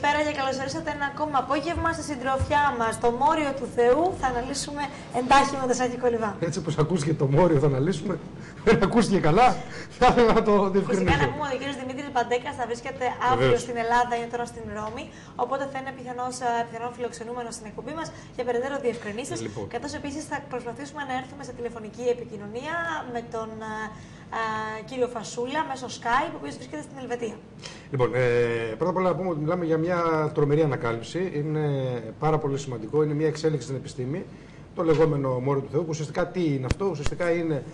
Καλησπέρα και καλώς ορίσατε ένα ακόμα απόγευμα στη συντροφιά μας. Το Μόριο του Θεού θα αναλύσουμε εντάχει με τον Σάκη Κολιβά. Έτσι όπως ακούστηκε το Μόριο θα αναλύσουμε, δεν ακούστηκε καλά, θα ήθελα να το διευκρινίσω. Φυσικά να πούμε ότι ο κύριος Δημήτρης Μπαντέκας θα βρίσκεται αύριο στην Ελλάδα, είναι τώρα στην Ρώμη, οπότε θα είναι πιθανόν φιλοξενούμενος στην εκπομπή μας για περαιτέρω διευκρινήσεις. Καθώς επίσης θα προσπαθήσουμε να έρθουμε σε τηλεφωνική επικοινωνία με τον κύριο Φασούλα μέσω Skype, ο οποίος βρίσκεται στην Ελβετία. Λοιπόν, πρώτα απ' όλα να πούμε ότι μιλάμε για μια τρομερή ανακάλυψη. Είναι πάρα πολύ σημαντικό, είναι μια εξέλιξη στην επιστήμη. Το λεγόμενο Μόριο του Θεού, που ουσιαστικά τι είναι αυτό, ουσιαστικά είναι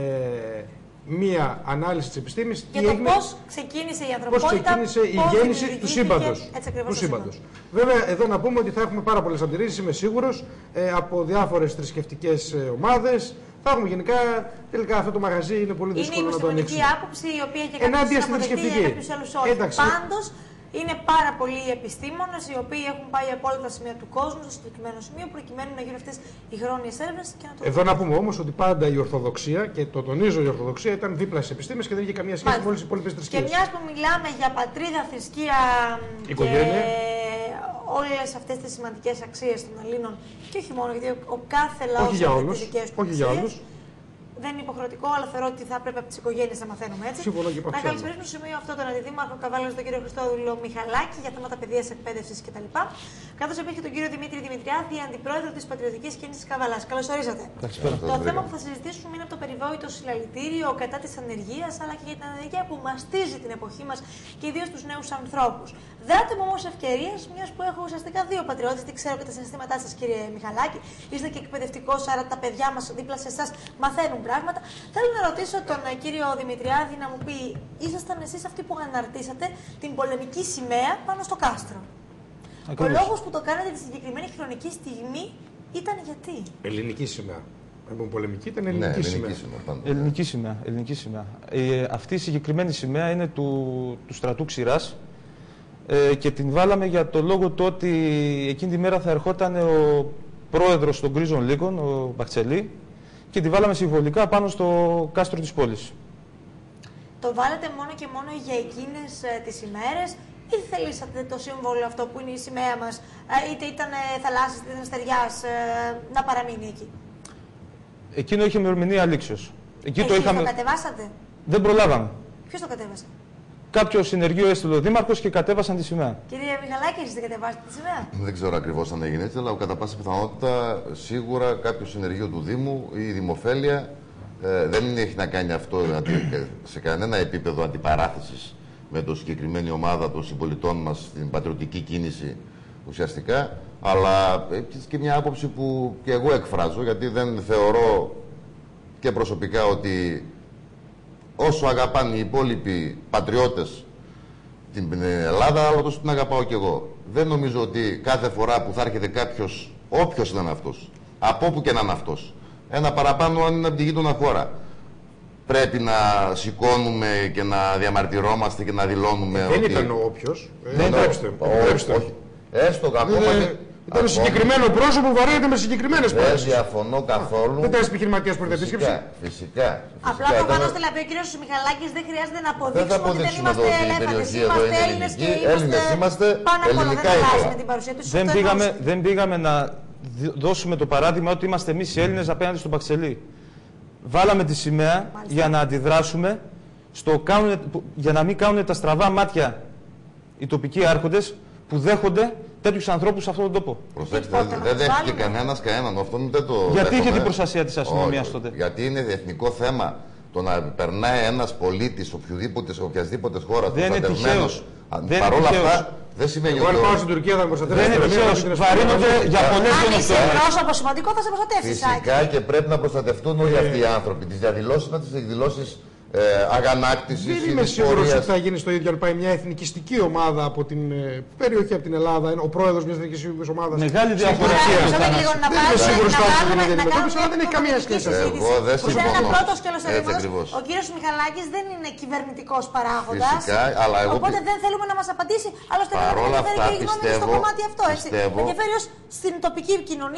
μία ανάλυση της επιστήμης. Για το πώς ξεκίνησε η ανθρωπότητα, πώς ξεκίνησε η γέννηση του σύμπαντος. Βέβαια, εδώ να πούμε ότι θα έχουμε πάρα πολλές αντιρρήσεις, είμαι σίγουρος, από διάφορες θρησκευτικές ομάδες. Θα έχουμε γενικά, τελικά αυτό το μαγαζί είναι πολύ δύσκολο να το ανοίξουμε. Είναι η επιστημονική άποψη, η οποία και κάποιος αποδεκτεί για κάποιους άλλους όχι. Πάντως, είναι πάρα πολλοί επιστήμονες οι οποίοι έχουν πάει από όλα τα σημεία του κόσμου στο συγκεκριμένο σημείο προκειμένου να γίνουν αυτές οι χρόνιες έρευνες και να το. Εδώ να πούμε όμως ότι πάντα η Ορθοδοξία, και το τονίζω, η Ορθοδοξία ήταν δίπλα στις επιστήμες και δεν είχε καμία σχέση με όλες τις υπόλοιπες θρησκείες. Και μιας που μιλάμε για πατρίδα, θρησκεία οικογένεια, και όλες αυτές τις σημαντικές αξίες των Ελλήνων, και όχι μόνο, γιατί ο κάθε λαός έχει τις δικές του αξίες. Δεν είναι υποχρεωτικό, αλλά θεωρώ ότι θα έπρεπε από τις οικογένειες να μαθαίνουμε έτσι. Να καλησπερίσουμε στο σημείο αυτό τον Αντιδήμαρχο Καβάλα, τον κύριο Χριστόδουλο Μιχαλάκη, για θέματα παιδείας, εκπαίδευσης κτλ. Καθώς επίσης και τον κύριο Δημήτρη Δημητριάδη, αντιπρόεδρο της Πατριωτικής Κίνησης Καβάλας. Καλώς ορίσατε. Το θέμα που θα συζητήσουμε είναι από το περιβόητο συλλαλητήριο κατά της ανεργίας, αλλά και για την ανεργία που μαστίζει την εποχή μας και ιδίως τους νέους ανθρώπους. Δράτε μου όμως ευκαιρίες, μιας που έχω ουσιαστικά δύο πατριώτες, τι ξέρω και τα συναισθήματά σας, κύριε Μιχαλάκη. Είστε και εκπαιδευτικός, άρα τα παιδιά μας δίπλα σε εσάς μαθαίνουν πράγματα. Θέλω να ρωτήσω τον κύριο Δημητριάδη να μου πει, ήσασταν εσείς αυτοί που αναρτήσατε την πολεμική σημαία πάνω στο κάστρο. Ακριβώς. Ο λόγος που το κάνατε τη συγκεκριμένη χρονική στιγμή ήταν γιατί? Ελληνική σημαία. Αν πολεμική, ήταν ελληνική σημαία. Ελληνική σημαία. Αυτή η συγκεκριμένη σημαία είναι του στρατού Ξηράς και την βάλαμε για το λόγο του ότι εκείνη τη μέρα θα ερχόταν ο πρόεδρος των Γκρίζων Λύκων, ο Μπαχτσελή, και τη βάλαμε συμβολικά πάνω στο κάστρο της πόλης. Το βάλετε μόνο και μόνο για εκείνες τις ημέρες ή θελήσατε το σύμβολο αυτό που είναι η σημαία μας, είτε ήταν θαλάσσης, είτε ήταν στεριάς, να παραμείνει εκεί? Εκείνο είχε ημερομηνία λήξεως. Εσείς το κατεβάσατε? Δεν προλάβαμε. Ποιος το κατέβασε? Κάποιο συνεργείο έστειλε ο Δήμαρχος και κατέβασαν τη σημαία. Κύριε Μιχαλάκη, εσείς δεν κατεβάσετε τη σημαία? Δεν ξέρω ακριβώς αν έγινε έτσι, αλλά κατά πάσα πιθανότητα σίγουρα κάποιο συνεργείο του Δήμου ή η Δημοφέλεια δεν έχει να κάνει αυτό σε κανένα επίπεδο αντιπαράθεσης με το συγκεκριμένη ομάδα των συμπολιτών μας στην πατριωτική κίνηση ουσιαστικά, αλλά και μια άποψη που και εγώ εκφράζω, γιατί δεν θεωρώ και προσωπικά ότι όσο αγαπάνε οι υπόλοιποι πατριώτες την Ελλάδα, αλλά τόσο την αγαπάω κι εγώ. Δεν νομίζω ότι κάθε φορά που θα έρχεται κάποιος, όποιος ήταν αυτός, από όπου και να είναι αυτός, ένα παραπάνω αν είναι από τη γείτονα χώρα, πρέπει να σηκώνουμε και να διαμαρτυρόμαστε και να δηλώνουμε δεν ότι... ήταν ο όποιος. Επιτρέψτε. Έστω ακόμα ήταν συγκεκριμένο πρόσωπο που βαρύνεται με συγκεκριμένες πράξεις. Δεν διαφωνώ καθόλου. Δεν ήταν επιχειρηματίας πρώτη επίσκεψη. Φυσικά. Απλά προφανώς θέλει να πει ο κύριος Μιχαλάκης, δεν χρειάζεται να αποδείξουμε ότι δεν είμαστε ελεύθερες. Είμαστε Έλληνες και είμαστε πάνω απ' όλα. Δεν αλλάζει με την παρουσία του. Δεν πήγαμε να δώσουμε το παράδειγμα ότι είμαστε εμείς οι Έλληνες απέναντι στον Μπαξελή. Βάλαμε τη σημαία για να αντιδράσουμε, για να μην κάνουν τα στραβά μάτια οι τοπικοί άρχοντες που δέχονται τέτοιους ανθρώπους σε αυτόν τον τόπο. Προσέξτε, δεν δέχτηκε κανένας κανέναν. Αυτό δεν το γιατί είχε την προστασία της αστυνομίας τότε? Γιατί είναι εθνικό θέμα το να περνάει ένας πολίτης οποιασδήποτε χώρας προστατευμένος. Παρ' όλα αυτά δεν σημαίνει ότι. Αν πάω στην Τουρκία θα με προστατεύσει. Δεν είναι τυχαίο. Βαρύνονται για πολλές γενοκτονίες. Αν είσαι πρόσωπο σημαντικό θα σε προστατεύσει. Φυσικά και πρέπει να προστατευτούν όλοι αυτοί οι άνθρωποι. Τις διαδηλώσεις με τις εκδηλώσεις αγανάκτησης. Δεν είμαι σίγουρος ότι θα γίνει στο ίδιο αν πάει μια εθνικιστική ομάδα από την περιοχή, από την Ελλάδα, ο πρόεδρος μιας εθνικιστικής ομάδας. Μεγάλη διαφορά. Δεν είμαι σίγουρος ότι θα γίνει η αντιμετώπιση, αλλά δεν έχει καμία σχέση. Εγώ δεν συμφωνώ. Ο κύριος Μιχαλάκης δεν είναι κυβερνητικός παράγοντας. Οπότε δεν θέλουμε να μας απαντήσει. Άλλωστε δεν ενδιαφέρει και η γνώμη στο κομμάτι αυτό. Με ενδιαφέρει ως στην τοπική κοινωνία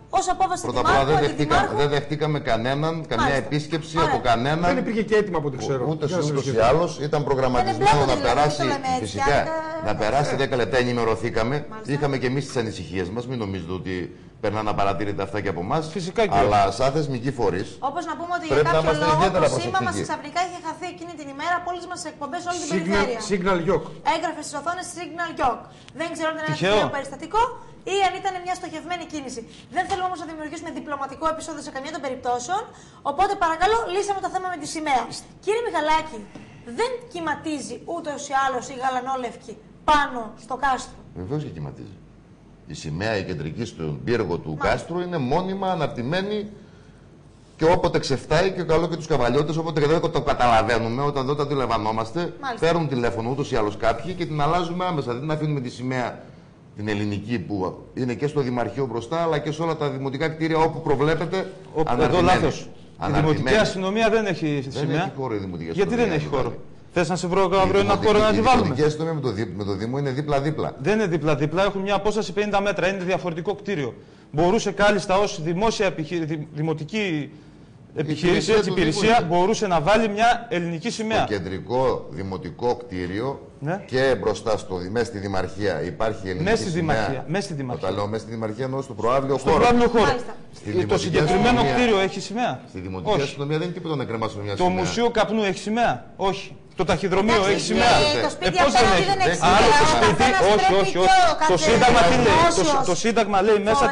ως απόφαση Πρώτα απ' όλα δεν δεχτήκαμε καμία επίσκεψη από κανέναν. Δεν υπήρχε και έτοιμα από ό,τι ξέρω. Ούτως ή άλλως ήταν προγραμματισμένο να περάσει. Φυσικά να περάσει 10 λεπτά, ενημερωθήκαμε. Είχαμε και εμείς τις ανησυχίες μας. Μην νομίζετε ότι περνάνε απαρατήρητα αυτά και από εμάς. Φυσικά και. Αλλά σαν θεσμικοί φορείς. Όπως να πούμε ότι για κάποιο λόγο το σήμα μας ξαφνικά είχε χαθεί εκείνη την ημέρα από όλες μας τις εκπομπές όλη την περιφέρεια. Signal Yok. Έγραφε στις οθόνες Signal Yok. Δεν ξέρω αν ήταν ένα τυχαίο περιστατικό ή αν ήταν μια στοχευμένη κίνηση. Δεν θέλουμε όμως να δημιουργήσουμε διπλωματικό επεισόδιο σε καμία των περιπτώσεων. Οπότε παρακαλώ, λύσαμε το θέμα με τη σημαία. Κύριε Μιχαλάκη, δεν κυματίζει ούτως ή άλλως η γαλανόλευκη πάνω στο κάστρο? Βεβαίως και κυματίζει. Η σημαία η κεντρική στον πύργο του κάστρου είναι μόνιμα αναρτημένη και όποτε ξεφτάει, και καλό και τους καβαλιώτες, όποτε δεν το καταλαβαίνουμε, όταν δεν το αντιλαμβανόμαστε, παίρνουν τηλέφωνο ούτως ή άλλως κάποιοι και την αλλάζουμε άμεσα. Δεν την αφήνουμε τη σημαία την ελληνική που είναι και στο Δημαρχείο μπροστά, αλλά και σε όλα τα δημοτικά κτίρια όπου προβλέπεται. Εδώ λάθος. Η Δημοτική Αστυνομία δεν έχει σημαία. Δεν έχει χώρο η Δημοτική Αστυνομία. Γιατί δεν έχει χώρο? Θες να σε βρω αύριο ένα χώρο να τη βάλουμε? Η Δημοτική Αστυνομία με το Δήμο είναι δίπλα-δίπλα. Δεν είναι δίπλα-δίπλα, έχουν μια απόσταση 50 μέτρα. Είναι διαφορετικό κτίριο. Μπορούσε κάλλιστα ως δημοτική επιχείρηση, υπηρεσία, μπορούσε να βάλει μια ελληνική σημαία. Στο κεντρικό δημοτικό κτίριο και μπροστά μέσα στη Δημαρχία υπάρχει ελληνική σημαία. Μέσα στη Δημαρχία. Όταν λέω μέσα στη Δημαρχία εννοώ στο προαύλιο χώρο. Στο προαύλιο χώρο. Το συγκεκριμένο κτίριο έχει σημαία? Στη Δημοτική Αστυνομία δεν είναι τίποτα να κρεμάσουμε μια σημαία. Το Μουσείο Καπνού έχει σημαία? Όχι. Το ταχυδρομείο έχει σημαία? Το σπίτι απέναντι δεν έχει σημαία. Όχι. Το Σύνταγμα λέει μέσα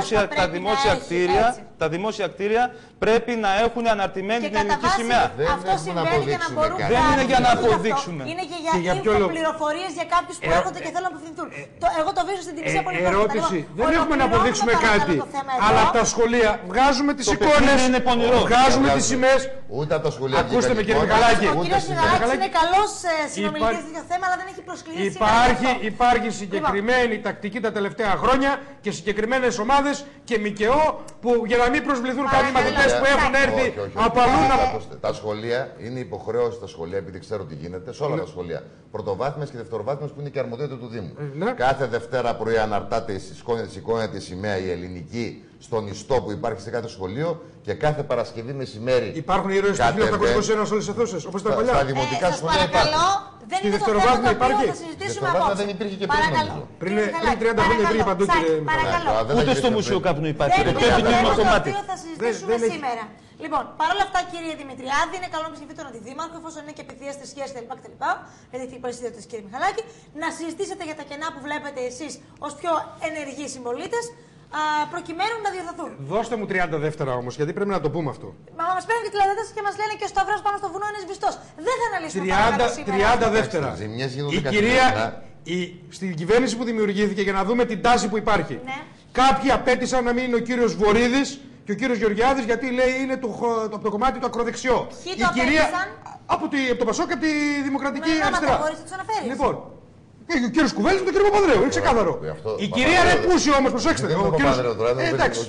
τα δημόσια κτίρια πρέπει να έχουν αναρτημένη την ελληνική σημαία. Αυτό συμβαίνει για να μπορούμε να... Δεν είναι για να αποδείξουμε. Είναι και για πληροφορίες για κάποιους που έρχονται και θέλουν να απευθυνθούν. Εγώ το βρίσκω στην τιμήσια πολύ καλά. Ερώτηση. Δεν έχουμε να αποδείξουμε κάτι. Αλλά από τα σχολεία βγάζουμε τις εικόνες, βγάζουμε τις σημαίες. Ούτε από τα σχολεία. Ακούστε με, κύριε Μιχαλάκη. Ο κύριος Μιχαλάκης είναι καλός συνομιλητής για το θέμα, αλλά δεν έχει προσκλήσει. Υπάρχει συγκεκριμένη τακτική τα τελευταία χρόνια και συγκεκριμένες ομάδες και ΜΚΟ που για να μην προσβληθούν κάποιοι μαθητές που έχουν έρθει από αλλού να... Τα σχολεία είναι υποχρέωση στα σχολεία, επειδή ξέρω τι γίνεται, σε όλα τα σχολεία. Πρωτοβάθμιες και δευτεροβάθμιες που είναι και αρμοδιότητα του Δήμου. Κάθε Δευτέρα πρωί αναρτάται, σηκώνεται η σημαία η ελληνική στον ιστό που υπάρχει σε κάθε σχολείο και κάθε Παρασκευή μεσημέρι. Υπάρχουν ήρωες του 1821 σε όλες τις αιθούσεις, όπως τα παλιά. Στα δημοτικά σχολεία υπάρχουν. Δεν είναι το θέμα το οποίο θα συζητήσουμε απόψε. Δεν υπήρχε και πριν. Πριν 30 χρόνια υπήρχε παντού, κύριε Μιχαλάκη. Ούτε στο Μουσείο Καπνού υπάρχει. Δεν είναι το θέμα το οποίο θα συζητήσουμε σήμερα. Λοιπόν, παρόλα αυτά, κύριε Δημητριάδη, είναι καλό να επισκεφτείτε τον Αντιδήμαρχο, εφόσον είναι και επιδίαστε σχέση κτλ. Γιατί έχει υπηρεσία τη, κύριε Μιχαλάκη, να συζητήσετε για τα κενά που βλέπετε εσείς ως πιο ενεργοί συμπολίτες, προκειμένου να διορθωθούν. Δώστε μου 30 δεύτερα όμως, γιατί πρέπει να το πούμε αυτό. Μα μας παίρνουν και τηλεόραση και μας λένε και ο Σταυρός πάνω στο βουνό είναι σβηστός. Δεν θα αναλύσουμε 30 δεύτερα. Η κυρία, στην κυβέρνηση που δημιουργήθηκε, για να δούμε την τάση που υπάρχει. Ναι. Κάποιοι απέτησαν να μην είναι ο κύριος Βορίδης και ο κύριος Γεωργιάδης, γιατί λέει είναι από το κομμάτι του ακροδεξιό. Η κυρία από το Πασόκ και από τη Δημοκρατική Αριστερά. Λοιπόν, ο κύριος Κουβέλης με τον κύριο Παπανδρέου, είναι ξεκάθαρο. Η κυρία Ρεπούση όμως, προσέξτε. Εντάξει,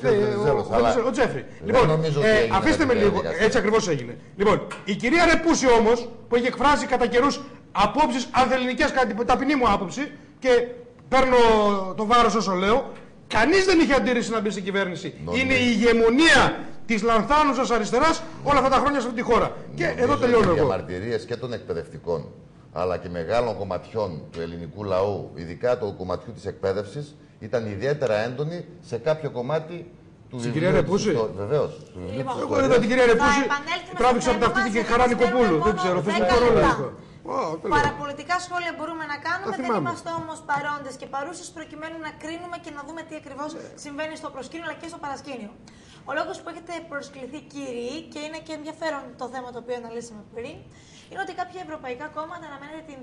ο Τζέφρι. Λοιπόν, αφήστε με λίγο, έτσι ακριβώς έγινε. Λοιπόν, η κυρία Ρεπούση όμως, που έχει εκφράσει κατά καιρούς απόψεις ανθελληνικές, κατά την ταπεινή μου άποψη, και παίρνω το βάρος όσο λέω, κανείς δεν είχε αντίρρηση να μπει στην κυβέρνηση. Είναι η ηγεμονία της λανθάνουσας αριστεράς όλα αυτά τα χρόνια σε αυτή τη χώρα. Και εδώ τελειώνω εγώ. Οι διαμαρτυρίες και των εκπαιδευτικών, αλλά και μεγάλων κομματιών του ελληνικού λαού, ειδικά του κομματιού της εκπαίδευσης, ήταν ιδιαίτερα έντονη σε κάποιο κομμάτι του στην κυρία Ρεπούση. Βεβαίως. Εγώ είδα την κυρία Ρεπούση, τράβηξα από τα αυτή και Χαρά Νικοπούλου. Δεν ξέρω, θεσμικό ρόλο αυτό. Παραπολιτικά σχόλια μπορούμε να κάνουμε, δεν είμαστε όμως παρόντες και παρούσες προκειμένου να κρίνουμε και να δούμε τι ακριβώς συμβαίνει στο προσκήνιο αλλά και στο παρασκήνιο. Ο λόγος που έχετε προσκληθεί, κύριοι, και είναι και ενδιαφέρον το θέμα το οποίο αναλύσαμε πριν, είναι ότι κάποια ευρωπαϊκά κόμματα αναμένεται την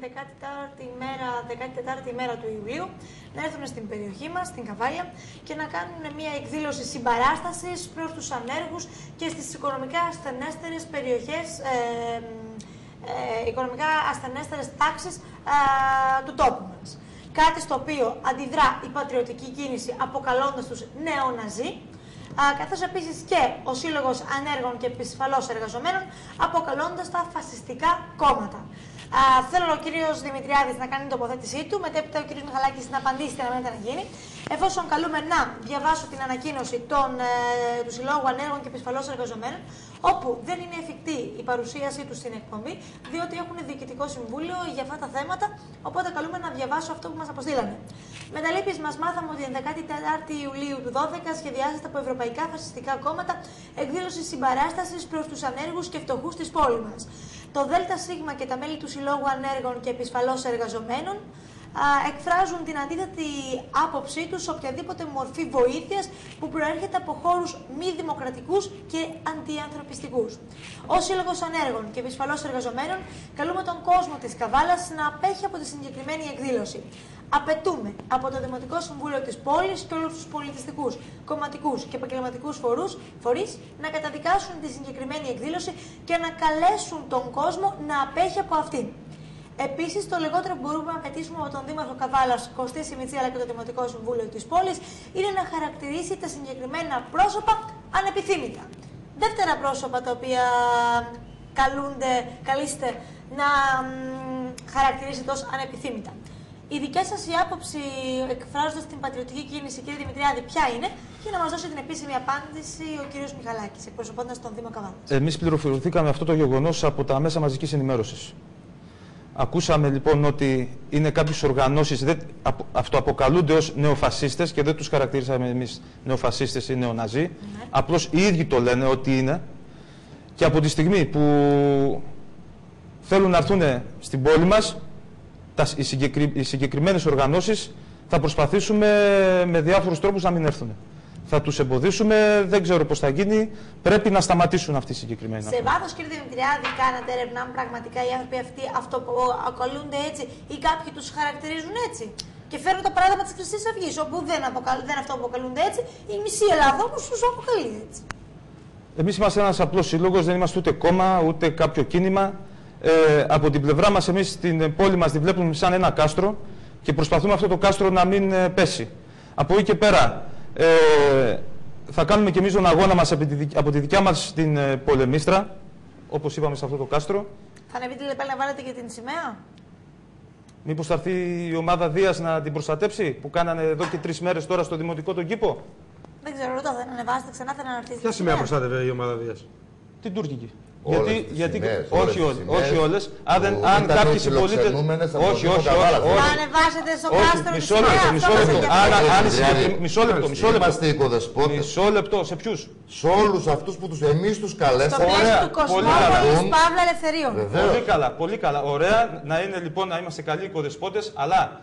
14η μέρα του Ιουλίου να έρθουν στην περιοχή μας, στην Καβάλια, και να κάνουν μια εκδήλωση συμπαράστασης προς τους ανέργους και στις οικονομικά ασθενέστερες περιοχές, οικονομικά ασθενέστερες τάξεις του τόπου μας. Κάτι στο οποίο αντιδρά η πατριωτική κίνηση αποκαλώντας τους νεοναζί, καθώς επίσης και ο Σύλλογος Ανέργων και Επισφαλώς Εργαζομένων αποκαλώντας τα φασιστικά κόμματα. Θέλω ο κύριος Δημητριάδης να κάνει την τοποθέτησή του, μετέπειτα ο κύριος Μιχαλάκης να απαντήσει τι αναμένεται να γίνει. Εφόσον καλούμε να διαβάσω την ανακοίνωση του Συλλόγου Ανέργων και Επισφαλώς Εργαζομένων, όπου δεν είναι εφικτή η παρουσίασή του στην εκπομπή, διότι έχουν διοικητικό συμβούλιο για αυτά τα θέματα. Οπότε καλούμε να διαβάσω αυτό που μας αποστήλανε. Με τα λύπης μας μάθαμε ότι την 14η Ιουλίου του 2012 σχεδιάζεται από ευρωπαϊκά φασιστικά κόμματα εκδήλωση συμπαράστασης προς τους ανέργους και φτωχούς της πόλης μας. Το ΔΣ και τα μέλη του Συλλόγου Ανέργων και Επισφαλώς Εργαζομένων εκφράζουν την αντίθετη άποψή τους σε οποιαδήποτε μορφή βοήθειας που προέρχεται από χώρους μη δημοκρατικούς και αντιανθρωπιστικούς. Ως Σύλλογος Ανέργων και Επισφαλώς Εργαζομένων, καλούμε τον κόσμο της Καβάλας να απέχει από τη συγκεκριμένη εκδήλωση. Απαιτούμε από το Δημοτικό Συμβούλιο της πόλης και όλους τους πολιτιστικούς, κομματικούς και επαγγελματικούς φορείς να καταδικάσουν τη συγκεκριμένη εκδήλωση και να καλέσουν τον κόσμο να απέχει από αυτήν. Επίσης, το λιγότερο που μπορούμε να απαιτήσουμε από τον Δήμαρχο Καβάλας, Κωστή Σιμιτσή, αλλά και το Δημοτικό Συμβούλιο της πόλης, είναι να χαρακτηρίσει τα συγκεκριμένα πρόσωπα ανεπιθύμητα. Δεύτερα πρόσωπα τα οποία καλείστε να χαρακτηρίσετε ως ανεπιθύμητα. Η δικιά σας η άποψη, εκφράζοντας την πατριωτική κίνηση, κύριε Δημητριάδη, ποια είναι, και να μας δώσει την επίσημη απάντηση ο κύριος Μιχαλάκης, εκπροσωπώντας τον Δήμο Καβάλας. Εμείς πληροφορηθήκαμε αυτό το γεγονός από τα μέσα μαζικής ενημέρωσης. Ακούσαμε λοιπόν ότι είναι κάποιες οργανώσεις, αυτοαποκαλούνται ως νεοφασίστες και δεν τους χαρακτηρίσαμε εμείς νεοφασίστες ή νεοναζί. Απλώς οι ίδιοι το λένε ότι είναι. Και από τη στιγμή που θέλουν να έρθουν στην πόλη μας, οι συγκεκριμένες οργανώσεις θα προσπαθήσουμε με διάφορους τρόπους να μην έρθουν. Θα τους εμποδίσουμε, δεν ξέρω πώς θα γίνει, πρέπει να σταματήσουν αυτοί οι συγκεκριμένοι. Σε βάθος, κύριε Δημητριάδη, κάνατε έρευνα αν πραγματικά οι άνθρωποι αυτοί αυτοαποκαλούνται έτσι ή κάποιοι τους χαρακτηρίζουν έτσι? Και φέρνω το παράδειγμα της Χρυσής Αυγής, όπου δεν αυτοαποκαλούνται έτσι, η μισή Ελλάδα όμως τους αποκαλεί έτσι. Εμείς είμαστε ένας απλός σύλλογος, δεν είμαστε ούτε κόμμα, ούτε κάποιο κίνημα. Από την πλευρά μας, εμείς την πόλη μας τη βλέπουμε σαν ένα κάστρο και προσπαθούμε αυτό το κάστρο να μην πέσει. Από εκεί και πέρα, θα κάνουμε και εμείς τον αγώνα μας από τη δικιά μας την πολεμίστρα, όπως είπαμε σε αυτό το κάστρο. Θα ανεβείτε λοιπόν να βάλετε και την σημαία? Μήπως θα έρθει η ομάδα Δίας να την προστατέψει, που κάνανε εδώ και 3 μέρες τώρα στο Δημοτικό τον κήπο? Δεν ξέρω, ρωτώ, δεν ανεβάσετε ξανά, θα αναρτήσετε. Ποια σημαία προστάτευε η ομάδα Δίας? Την τουρκική. Γιατί όχι όλες. Αν κάποιοι συμπολίτες. Όχι. Θα ανεβάσετε στο κάστρο. Μισό λεπτό. Είμαστε οικοδεσπότες. Μισό λεπτό. Σε ποιους? Σε όλους αυτούς που εμείς τους καλέσαμε. Στο πλαίσιο του Κοσμόπολης Παύλα Ελευθερίων. Πολύ καλά. Ωραία να είναι λοιπόν να είμαστε καλοί οικοδεσπότες, αλλά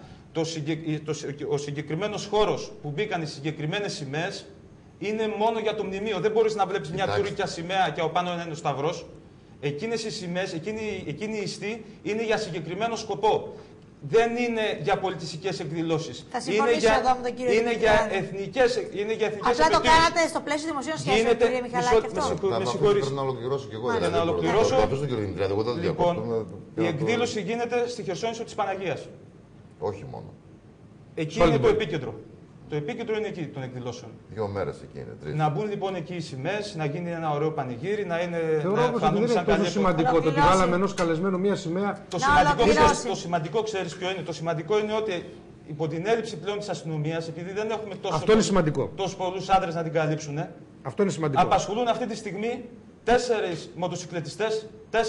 ο συγκεκριμένος χώρος που μπήκαν οι συγκεκριμένες σημαίες είναι μόνο για το μνημείο. Δεν μπορείς να βλέπεις μια τουρκική σημαία και από πάνω είναι ο σταυρός. Εκείνες οι σημαίες, εκείνη η ιστή είναι για συγκεκριμένο σκοπό. Δεν είναι για πολιτιστικές εκδηλώσεις. Θα συμφωνήσω εδώ με τον κύριο Είναι για εθνικές Απλά το κάνατε στο πλαίσιο δημοσίων σχέσεων, κύριε Μιχαλάκη, αυτό. Με συγχωρείς. Πρέπει να ολοκληρώσω κι εγώ. Για να ολοκληρώσω. Λοιπόν, η εκδήλωση γίνεται στη Χερσόνησο της Παναγίας. Όχι μόνο. Εκεί είναι το επίκεντρο. Το επίκεντρο είναι εκεί των εκδηλώσεων. 2 μέρες εκεί είναι, 3. Να μπουν λοιπόν εκεί οι σημαίες, να γίνει ένα ωραίο πανηγύρι, να είναι. Θεωρώ πως δεν είναι τόσο σημαντικό το ότι βάλαμε ενός καλεσμένου μία σημαία. Το σημαντικό ξέρεις ποιο είναι? Το σημαντικό είναι ότι υπό την έλλειψη πλέον της αστυνομίας, επειδή δεν έχουμε τόσους πολλούς άντρες να την καλύψουν, αυτό είναι σημαντικό. Απασχολούν αυτή τη στιγμή 4 μοτοσυκλετιστές,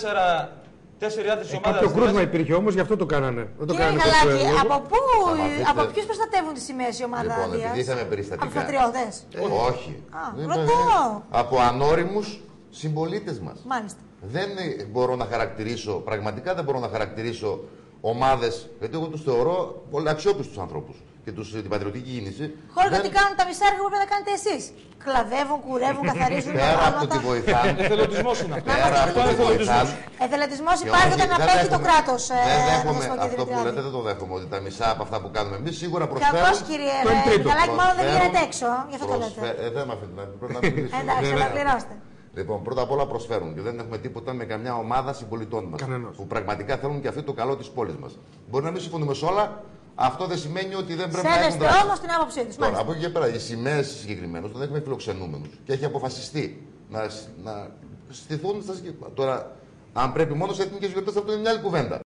4 άντρες της ομάδας. Κάποιο κρούσμα υπήρχε όμως, γι' αυτό το κάνανε. Κύριε Μιχαλάκη, από ποιους προστατεύουν τις σημαίες η ομάδα Δίας? Λοιπόν, επειδή είχαμε περιστατικά. Από πατριώτες? Όχι. Ρωτώ. Από ανώριμους συμπολίτες μας. Μάλιστα. Δεν μπορώ να χαρακτηρίσω, πραγματικά δεν μπορώ να χαρακτηρίσω ομάδες, γιατί εγώ τους θεωρώ πολύ αξιόπιστους ανθρώπους και την πατριωτική κίνηση. Χωρίς να κάνουν τα μισά έργα που πρέπει να κάνετε εσείς. Κλαδεύουν, κουρεύουν, καθαρίζουν. Πέρα από το ότι βοηθάνε. Εθελοντισμός είναι αυτό. Εθελοντισμός υπάρχει όταν απέχει το κράτος. Αυτό που λέτε δεν το δέχομαι, ότι τα μισά από αυτά που κάνουμε εμείς σίγουρα προσφέρουν. Κακώς, κύριε Μιχαλάκη, μάλλον δεν βγαίνετε έξω. Γι' αυτό το λέτε. Δεν με αφήνετε, πρέπει να μιλήσω. Εντάξει, ολοκληρώστε. Λοιπόν, πρώτα απ' όλα προσφέρουν και δεν έχουμε τίποτα με καμιά ομάδα συμπολιτών μας. Που πραγματικά θέλουν και αυτοί το καλό της πόλης μας. Μπορεί να μην συμφωνούμε σε όλα, αυτό δεν σημαίνει ότι δεν πρέπει να έχουν δράση. Σέβεστε όμως την άποψή τους. Τώρα, από εκεί και πέρα, οι σημαίες συγκεκριμένως δεν έχουμε φιλοξενούμενους και έχει αποφασιστεί να στηθούν στα συγκεκριμένα. Τώρα, αν πρέπει μόνο σε εθνικές γιορτές, αυτό είναι μια άλλη κουβέντα.